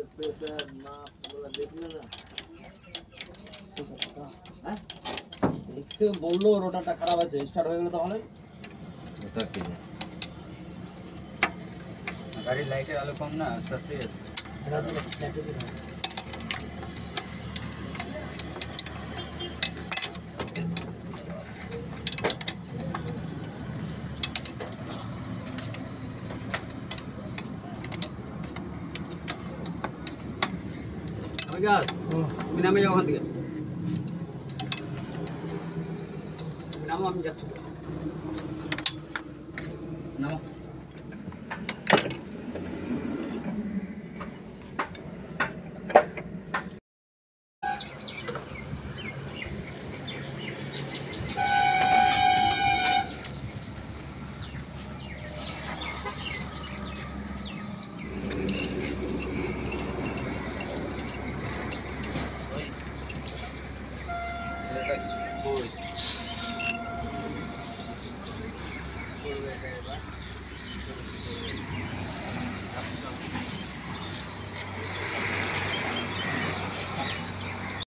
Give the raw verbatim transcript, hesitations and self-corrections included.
এক্সে বললো রোটারটা খারাপ আছে, স্টার্ট হয়ে গেল তাহলে গাড়ির লাইটের আলো কম না, আস্তে আস্তে তুমি নামে যাও ওখান থেকে, নামো, আমি যাচ্ছি, নামো। Oy.